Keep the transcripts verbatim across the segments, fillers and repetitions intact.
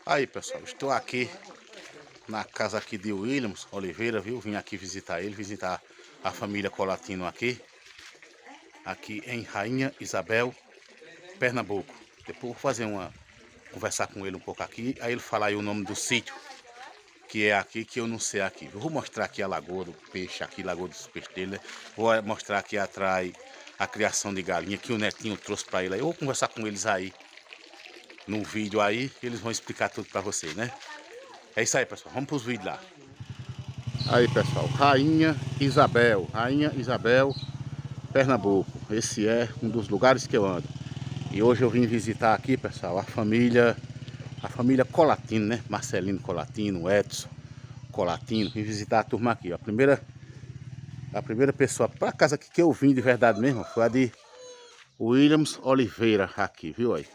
Aí, pessoal, estou aqui na casa aqui de Williams Oliveira, viu? Vim aqui visitar ele, visitar a família Colatino aqui. Aqui em Rainha Isabel, Pernambuco. Depois vou fazer uma... conversar com ele um pouco aqui, aí ele falar aí o nome do sítio, que é aqui, que eu não sei aqui. Eu vou mostrar aqui a lagoa do peixe, aqui, lagoa dos peixes dele, né? Vou mostrar aqui atrás a criação de galinha, que o Netinho trouxe para ele aí. Eu vou conversar com eles aí, no vídeo aí, eles vão explicar tudo para vocês, né? É isso aí, pessoal, vamos para os vídeos lá. Aí, pessoal, Rainha Isabel, Rainha Isabel, Pernambuco. Esse é um dos lugares que eu ando. E hoje eu vim visitar aqui, pessoal, a família, a família Colatino, né? Marcelino Colatino, Edson Colatino. Vim visitar a turma aqui, ó. A primeira, a primeira pessoa para casa aqui que eu vim de verdade mesmo foi a de Williams Oliveira aqui, viu aí?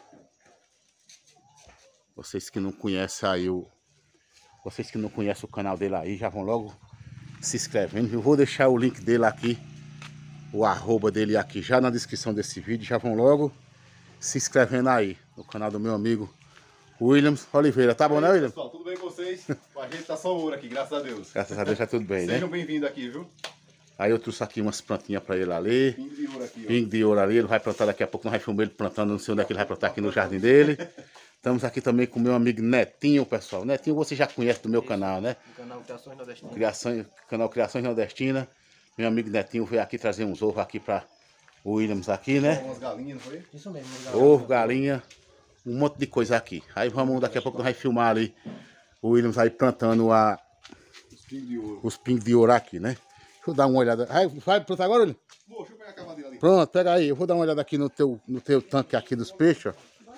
Vocês que não conhecem aí o... Vocês que não conhecem o canal dele aí, já vão logo se inscrevendo. Eu vou deixar o link dele aqui, o arroba dele aqui já na descrição desse vídeo. Já vão logo se inscrevendo aí no canal do meu amigo Williams Oliveira. Tá bom, né, Williams? Pessoal, tudo bem com vocês? Com a gente tá só ouro aqui, graças a Deus. Graças a Deus tá tudo bem, né? Sejam bem-vindos aqui, viu? Aí eu trouxe aqui umas plantinhas pra ele ali. Pingo de ouro aqui, ó. Pingo de ouro ali. Ele vai plantar daqui a pouco. Nós vamos filmar ele plantando. Não sei onde é que ele vai plantar aqui no jardim dele. Estamos aqui também com o meu amigo Netinho, pessoal. Netinho você já conhece do meu canal, né? Do canal Criações Nordestinas. Criações, canal Criações Nordestinas. Meu amigo Netinho veio aqui trazer uns ovos aqui para o Williams aqui, né? Umas galinhas, não foi? Isso mesmo. Ovo, galinha, um monte de coisa aqui. Aí vamos, daqui a pouco nós vamos filmar ali o Williams aí plantando a, Os pingos de ouro. os pingos de ouro aqui, né? Deixa eu dar uma olhada. Aí, vai plantar agora, Williams? Bom, deixa eu pegar a cavadeira ali. Pronto, pega aí. Eu vou dar uma olhada aqui no teu, no teu tanque aqui dos peixes, ó.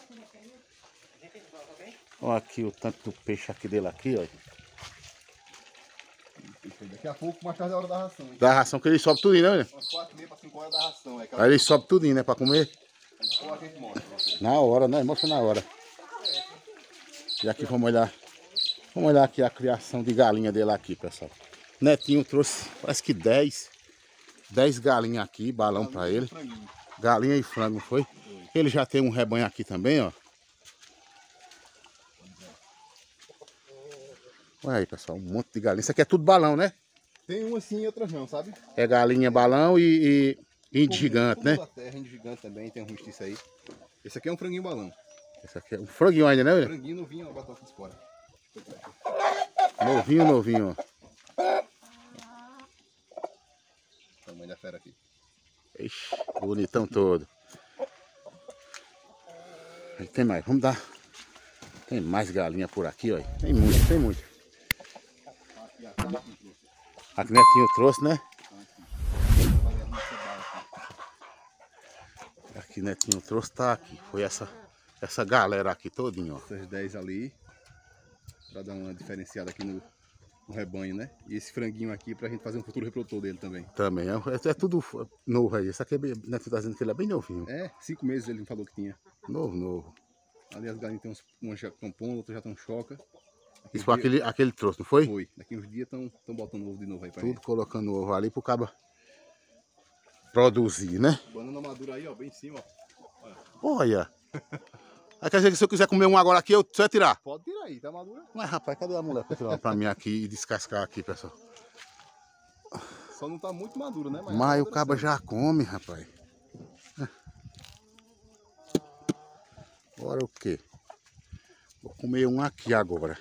Olha aqui o tanque do peixe aqui dele aqui, ó. Daqui a pouco, mais tarde é a hora da ração, hein? Da ração que ele sobe tudinho, né, Williams? Umas quatro e meia para cinco horas da ração. É aquela Aí ele sobe tudinho, né, pra comer. que a gente mostra pra vocês. Na hora, né? Mostra na hora. E aqui vamos olhar. Vamos olhar aqui a criação de galinha dele aqui, pessoal. Netinho trouxe, parece que dez. dez galinhas aqui, balão pra ele. Franguinho. Galinha e frango, não foi? Ele já tem um rebanho aqui também, ó. Olha aí, pessoal, um monte de galinha. Isso aqui é tudo balão, né? Tem umas sim e outras não, sabe? É galinha, balão e, e índio gigante, né? Da terra, índio gigante também, tem um mestiço aí. Esse aqui é um franguinho balão. Esse aqui é um franguinho ainda, né, William? Franguinho novinho, ó, batata de fora. Novinho, novinho, ó. Tamanho da fera aqui. Ixi, bonitão todo. Aí tem mais, vamos dar. Tem mais galinha por aqui, ó. Tem muito, tem muito. Aqui Netinho trouxe, né? Aqui Netinho trouxe, tá aqui. Foi essa, essa galera aqui todinha, ó. Essas dez ali. Pra dar uma diferenciada aqui no, no rebanho, né? E esse franguinho aqui pra gente fazer um futuro reprodutor dele também. Também, é, é tudo novo aí. Esse aqui é bem, Netinho tá dizendo que ele é bem novinho. É, cinco meses ele me falou que tinha. Novo, novo. Ali as galinhas tem uns, umas já estão pondo, outras já estão choca. Daqui Isso uns foi dias- aquele, aquele trouxe, não foi? Foi. Daqui uns dias estão botando ovo de novo aí pra Tudo gente. colocando ovo ali pro cabo produzir, né? Banana madura aí, ó, bem em cima, ó. Olha. Aí quer dizer que se eu quiser comer um agora aqui, eu só tirar. Pode tirar aí, tá madura? Mas rapaz, cadê a mulher pra tirar pra mim aqui e descascar aqui, pessoal? Só não tá muito madura, né? Mas tá o cabo já come, rapaz. Agora o quê? Vou comer um aqui agora.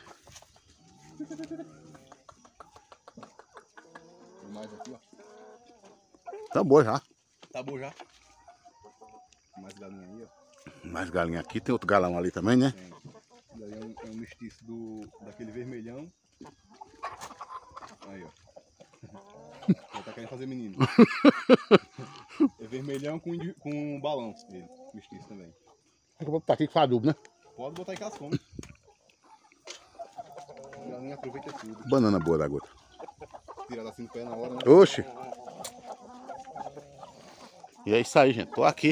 Tem mais aqui, ó. Tá bom já. Tá bom já. Mais galinha aí, ó. Mais galinha aqui, tem outro galão ali também, né? Tem. Daí é um, é um mestiço do, daquele vermelhão. Aí, ó. Já tá querendo fazer menino. É vermelhão com, indi- com balão dele. Mestiço também. Eu vou botar aqui com adubo, né? Pode botar em cascão. A galinha aproveita tudo. Banana boa da gota. Tirar assim no pé na hora, né? Oxe. E é isso aí, gente. Tô aqui.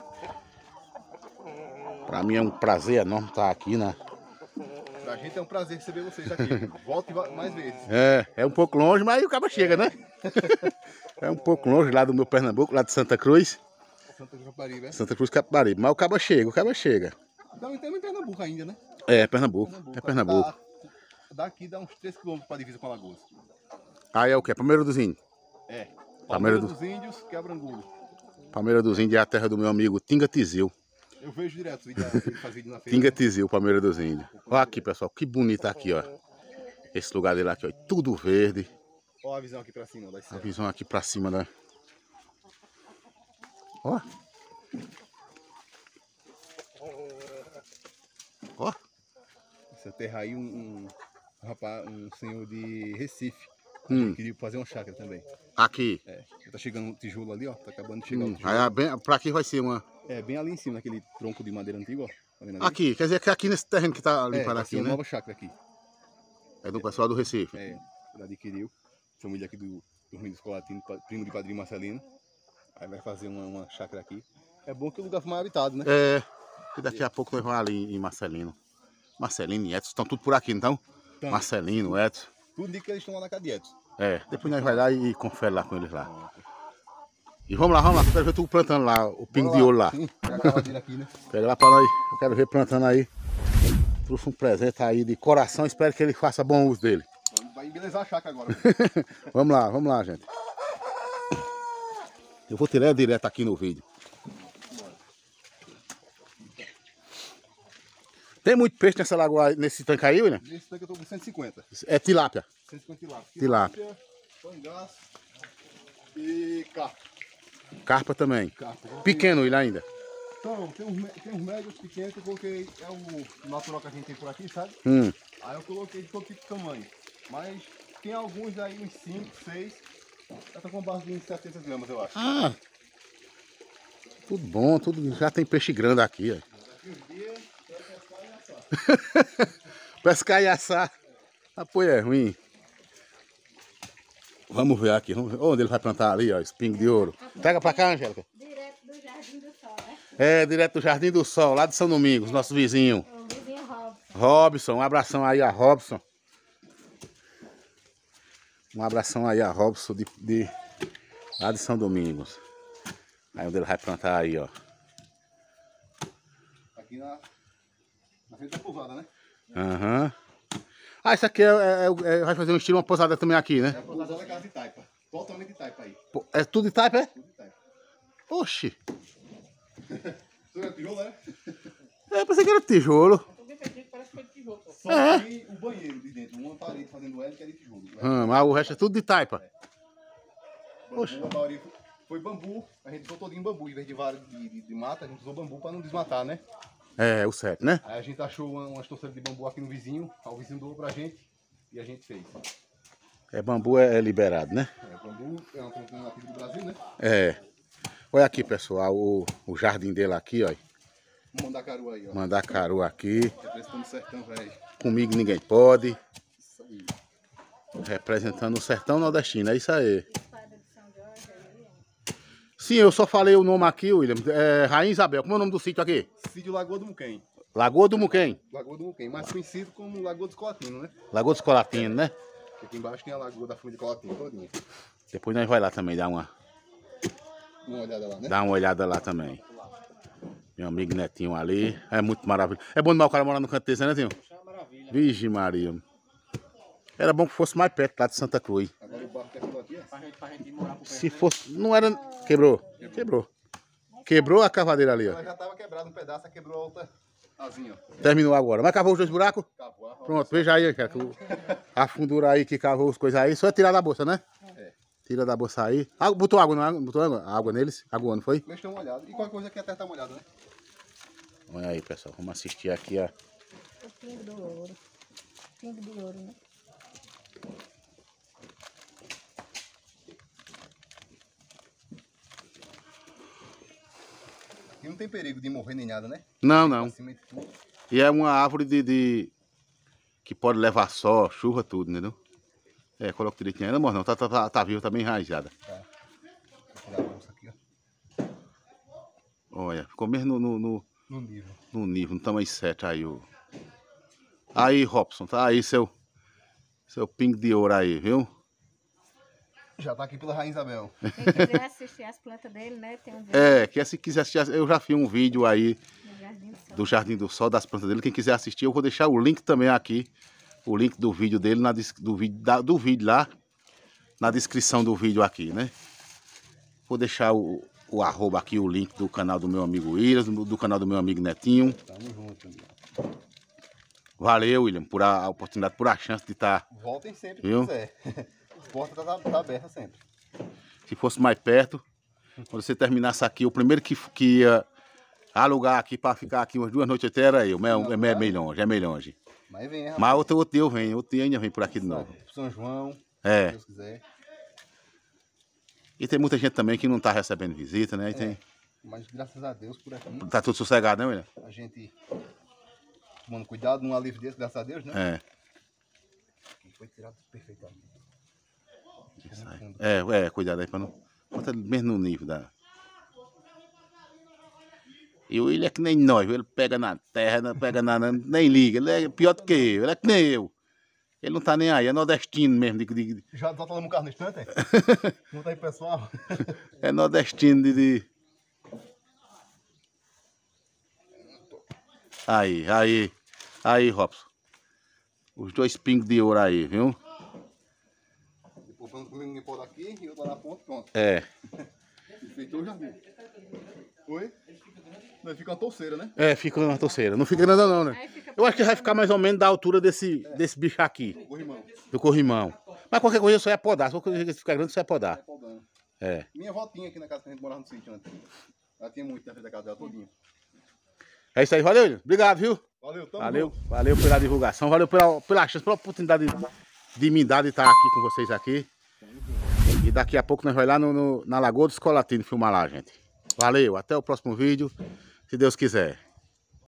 Pra mim é um prazer enorme estar aqui, né? Pra gente é um prazer receber vocês aqui. Volte va- mais vezes. É, é um pouco longe, mas aí o cabo chega, né? É um pouco longe lá do meu Pernambuco, lá de Santa Cruz. Santa Caparibe, né? Santa Cruz Capibaribe. Mas o cabo chega, o cabo chega. Não, então em Pernambuco ainda, né? É, Pernambuco. Pernambuco. É Pernambuco. Dá- daqui dá uns três quilômetros pra divisa com Alagoas. Aí é o quê? Palmeira dos Índios. É. Palmeira Palmeira do- dos Índios, Quebrangulo. Palmeira dos Índios é a terra do meu amigo Tinga Tizil. Eu vejo direto, vídeo, ele faz vídeo na feira. Tinga Tizil, Palmeira dos Índios. Olha aqui, pessoal, que bonito aqui, ó. Esse lugar dele aqui, ó. Tudo verde. Olha a visão aqui pra cima, das A serras. visão aqui pra cima, né? Ó. Ó. Essa terra aí, um, um rapaz, um senhor de Recife, Hum. queria fazer uma chácara também. Aqui. É, tá chegando um tijolo ali, ó, tá acabando de chegar Hum. o tijolo. Aí, é bem, pra aqui vai ser uma... É, bem ali em cima, naquele tronco de madeira antigo, ó. Tá vendo ali? Aqui, quer dizer que aqui nesse terreno que tá ali é, para vai aqui, ser uma né? nova chácara aqui. É do pessoal do Recife. É, ele adquiriu. Família aqui do Dormindo Escolatino, primo de Padrinho Marcelino. Aí vai fazer uma, uma chácara aqui. É bom que o lugar foi mais habitado, né? É, e daqui a pouco nós vamos ali em Marcelino. Marcelino e Edson, estão tudo por aqui, então? Então, Marcelino, Edson. tudo indica que eles estão lá na casa de Edson. É, depois nós vai lá e confere lá com eles lá. E vamos lá, vamos lá, eu quero ver tu plantando lá, o pingo de ouro lá. Sim, pegar a cavadeira aqui, né? Pega lá pra nós, eu quero ver plantando aí. Trouxe um presente aí de coração, espero que ele faça bom uso dele. Vai embelezar a chácara agora. Vamos lá, vamos lá, gente. Eu vou tirar direto aqui no vídeo. Tem muito peixe nessa lagoa, nesse tanque aí, William? Esse daqui eu tô com cento e cinquenta. É tilápia. cento e cinquenta tilápia. Tilápia. Pangaço e carpa. Carpa também. Carpa. Pequeno ele ainda. Então, tem uns, mé- tem uns médios pequenos que eu coloquei, é o natural que a gente tem por aqui, sabe? Hum. Aí eu coloquei de todo tipo de tamanho. Mas tem alguns aí, uns cinco, seis. Já tá com base de uns setenta gramas, eu acho. Ah. Tudo bom, tudo. Já tem peixe grande aqui, ó. Daqui uns dias, vai pescar e assar. Pescar e assar. Apoio é ruim. Vamos ver aqui. Vamos ver. Onde ele vai plantar ali, ó. Espinho de ouro. Pega pra cá, Angélica. Direto do Jardim do Sol, né? É, direto do Jardim do Sol, lá de São Domingos, nosso vizinho. O vizinho Robson. Robson, um abração aí a Robson. Um abração aí a Robson de, de lá de São Domingos. Aí onde ele vai plantar aí, ó. Aqui na, na frente da pousada, né? Aham. Ah, isso aqui é, é- é- vai fazer um estilo, uma pousada também aqui, É né? a pousada da casa de taipa. Totalmente de taipa aí. Pô, é tudo de taipa, é? Tudo de taipa. Oxi. Isso é tijolo, né? É, eu pensei que era tijolo. Só É. tem o banheiro de dentro. Uma parede fazendo L que é de tijolo. Ah, mas o resto é tudo de taipa. Bambu, Poxa. a maioria foi, foi bambu. A gente usou todinho bambu. Em vez de vara de, de, de mata, a gente usou bambu para não desmatar, né? É, o certo, né? Aí a gente achou uma, umas torceiras de bambu aqui no vizinho. Aí o vizinho doou pra gente e a gente fez. É, bambu é, é liberado, né? É, o bambu é uma planta nativa do Brasil, né? É. Olha aqui, pessoal, o, o jardim dele aqui, ó. Um mandacaru aí, ó. Mandacaru aqui. Representando o sertão, velho. Comigo ninguém pode. Isso aí. Representando o sertão nordestino, é isso aí. Espada de São Jorge ali, ó. Sim, eu só falei o nome aqui, William. É Rainha Isabel. Como é o nome do sítio aqui? Sítio Lagoa do Muquem. Lagoa do Muquem. Lagoa do Muquem, mais conhecido como Lagoa dos Colatinos, né? Lagoa dos Colatinos, né? Aqui embaixo tem a Lagoa da família Colatino todinha. Depois nós vai lá também dar uma, Uma olhada lá, né? dar uma olhada lá também. Meu amigo Netinho ali. É muito maravilhoso. É bom demais o cara morar no canto desse, né, Netinho? Maravilha. Vixe Maria. Era bom que fosse mais perto lá de Santa Cruz. Agora o barco que é aqui, ó. Pra gente, pra gente morar por perto. Se fosse... Não era... Quebrou. Quebrou. Quebrou a cavadeira ali, ó. Ela já tava quebrada um pedaço, ela quebrou a outra asinha, ó. Terminou agora. Mas cavou os dois buracos? Cavou a roda. Pronto, veja aí, cara. que o- A fundura aí que cavou as coisas aí. Só é tirar da bolsa, né? É. Tira da bolsa aí. Ah, botou água, não? Botou água, água neles? Água, não foi? Eles estão molhados. E qualquer coisa aqui a terra tá molhada, né? Olha aí, pessoal. Vamos assistir aqui, ó. O pingo do ouro. Pingo do ouro, né? E não tem perigo de morrer nem nada, né? Não, não. Acima de tudo. E é uma árvore de, de- que pode levar sol, chuva, tudo, entendeu? É, coloca direitinho. Ainda morre não, tá, tá, tá, tá viva, tá bem enraizada. Vou tirar a bolsa aqui, ó. Olha, ficou mesmo no, no, no, No nível. no nível, no tamanho sete aí, o... Aí, Robson, tá aí seu, seu pingo de ouro aí, viu? Já tá aqui pela Rainha Isabel. Quem quiser assistir as plantas dele, né? Tem um vídeo É, que se quiser assistir, eu já fiz um vídeo aí no Jardim do Sol. do Jardim do Sol, das plantas dele. Quem quiser assistir, eu vou deixar o link também aqui. O link do vídeo dele, na, do, vídeo, da, do vídeo lá, na descrição do vídeo aqui, né? Vou deixar o, o arroba aqui, o link do canal do meu amigo William, do, do canal do meu amigo Netinho. Tamo junto. Valeu, William, por a, a oportunidade, por a chance de estar. Voltem sempre Viu? que quiser. A porta tá, tá aberta sempre. Se fosse mais perto, quando você terminasse aqui, o primeiro que, que ia alugar aqui para ficar aqui umas duas noites até era eu. Mas é, é meio longe, é meio longe. Mas vem, rapaz. Mas outro, outro dia eu venho, outro dia ainda vem por aqui de novo. São João, É. se Deus quiser. E tem muita gente também que não tá recebendo visita, né? E tem, Mas graças a Deus por aqui, tá tudo sossegado, né, William? a gente tomando cuidado num alívio desse, graças a Deus, né? É. E foi tirado perfeitamente. Isso aí. É, é, cuidado aí pra não. Bota mesmo no nível da. E o William é que nem nós, viu? Ele pega na terra, não pega na. Nem liga, ele é pior do que eu, ele é que nem eu. Ele não tá nem aí, é nordestino mesmo. De, de, Já tá lá no carro no instante, é? Não tá aí, pessoal? é nordestino de, de. Aí, aí, aí, Robson. Os dois pingos de ouro aí, viu? Depois vamos comer ninguém pode aqui e outro lá na ponta, pronto. É. Enfeitou o jardim. Oi? Não, fica uma torceira, né? É, fica na torceira. Não fica nada não, né? Aí fica Eu acho que vai ficar mais ou menos da altura desse, desse bicho aqui, Corrimão. do corrimão. Mas qualquer coisa só é podar. Se qualquer coisa ficar grande, só é podar. Tá podando. É. Minha avó tinha aqui na casa que a gente morava no sítio antes. Ela tinha muito na frente da casa dela todinha. É isso aí, valeu, William. Obrigado, viu? Valeu, tamo Valeu, junto. valeu pela divulgação, valeu pela, pela chance, pela oportunidade de, de me dar de estar aqui com vocês aqui. E daqui a pouco nós vamos lá no, no, na Lagoa do Escolatino filmar lá, gente. Valeu, até o próximo vídeo, se Deus quiser.